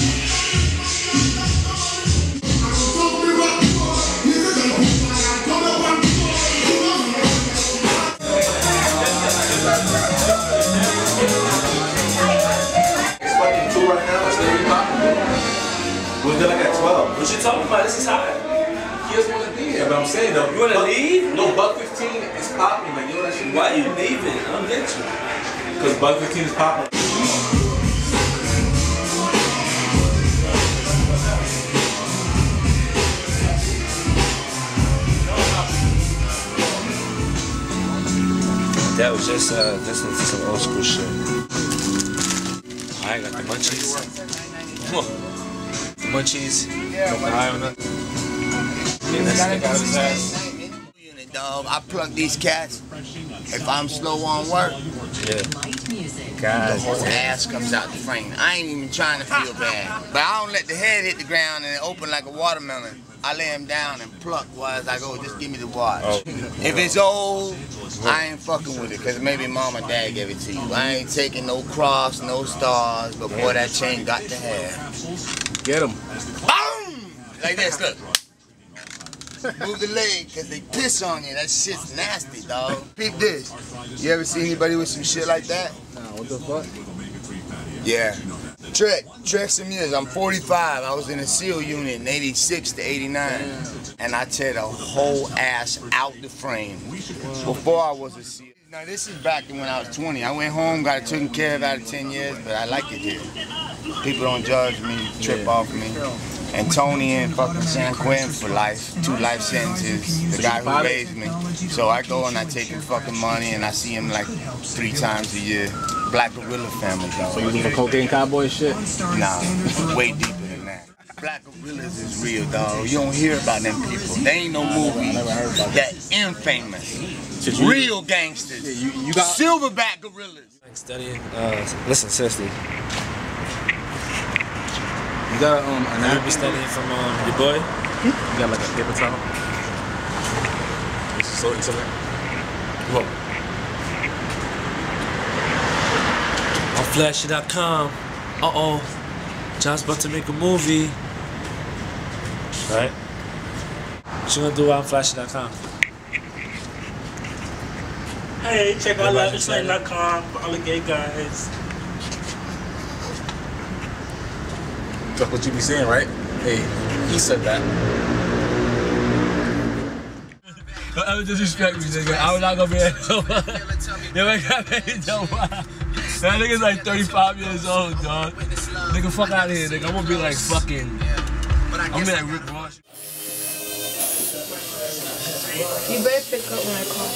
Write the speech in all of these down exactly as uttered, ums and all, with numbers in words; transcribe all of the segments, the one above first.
We're still like at twelve. What you talking about? This is high. He doesn't want to be here, but I'm saying though. You want to leave? No, Buck fifteen is popping. Like, you know that shit. Why are you leaving? I don't get you. Because Buck fifteen is popping. That was just uh, listening to some old school shit. I got the munchies. Come on. The munchies. Yeah, no eye on it. Get that stick out of his ass. Dog, I plug these cats. If I'm slow on work, yeah. God, the whole ass comes out the frame. I ain't even trying to feel bad. But I don't let the head hit the ground and it open like a watermelon. I lay him down and pluck while as I go, just give me the watch. Oh. If it's old, I ain't fucking with it, because maybe mom or dad gave it to you. I ain't taking no cross, no stars, but boy, that chain got to have. Get him. Boom! Like this, look. Move the leg, because they piss on you. That shit's nasty, dog. Peep this. You ever see anybody with some shit like that? Nah, what the fuck? Yeah. Trek, Trek some years. I'm forty-five. I was in a SEAL unit in eighty-six to eighty-nine. And I tear the whole ass out the frame. Before I was a SEAL. Now this is back when I was twenty. I went home, got it taken care of out of ten years, but I like it here. People don't judge me, trip off me. And Tony and fucking San Quentin for life, two life sentences, the guy who raised me. So I go and I take his fucking money and I see him like three times a year. Black Gorilla family, dog. So you doing cocaine cowboy shit? Nah, way deeper than that. Black Gorillas is real, dog. You don't hear about them people. They ain't no movie that infamous. Real gangsters. Yeah, you, you got Silverback Gorillas. Studying, uh, listen, seriously. You got um, an app you studying from um, your boy? You got like a paper towel? This is so excellent. Come on. On flashy dot com. Uh oh. John's about to make a movie. Right? What you gonna do on flashy dot com? Hey, check out live dot com for all the gay guys. That's what you be saying, right? Hey, he said that. Don't ever disrespect me, nigga. I'm not gonna be able to. Yo, I got paid though. That nigga's like thirty-five years old, dog. Nigga, fuck out of here, nigga. I'm gonna be like fucking. I'm gonna be like Rick Ross. You better pick up when I call.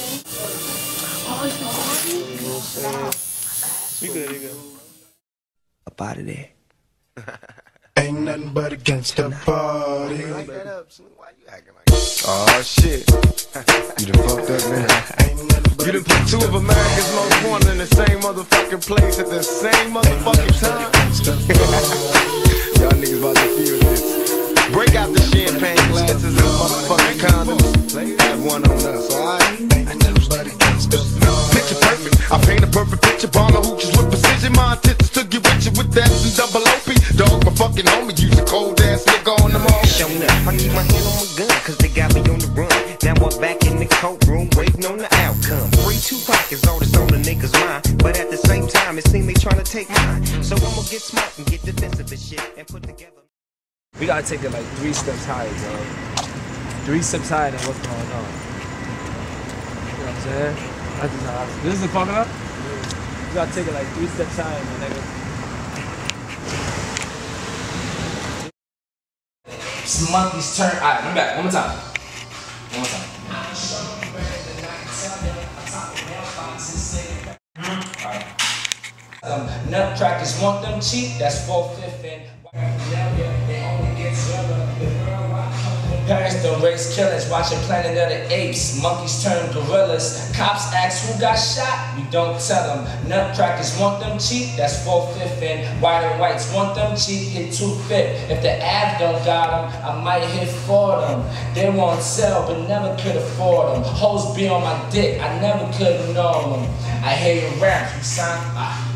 Oh, you We good, nigga. Up out of there. Ain't nothing but against the party. Like that up, why you acting like that? Oh shit. You done fucked up, man. You done put two of America's most wanted in the same motherfucking place at the same motherfucking time. Y'all niggas about to feel this. Break out the champagne glasses and motherfucking condoms. Have one on us, alright? Picture perfect. I paint a perfect picture. Bomber hooches with precision. My intentions to get richer with that and double O P. Dog, my fucking homie. Use a cold ass nigga on them all. Showing up. I keep my hand on my gun, cause they got me on the run. Now I'm back in the courtroom, waiting on the outcome. Free Tupac is all that's on the niggas' mind. But at the same time, it seems they trying to take mine. So I'm gonna get smart and get defensive and shit and put together. We gotta take it like three steps higher, bro. Three steps higher than what's going on. You know what I'm saying? That's just how I, this is the fucking up? You gotta take it like three steps higher, my nigga. It's monkey's turn. Alright, I'm back. One more time. One more time. Alright. Um, nutcrackers want them cheap, that's four-fifth and they only get parents don't raise killers, watching Planet of the Apes. Monkeys turn gorillas. Cops ask who got shot, we don't tell them. Nutcrackers want them cheap, that's four-fifth and white and whites want them cheap, hit two-fifth. If the Av don't got them, I might hit for them. They won't sell, but never could afford them. Hoes be on my dick, I never could know them. I hear your raps, you sound ah.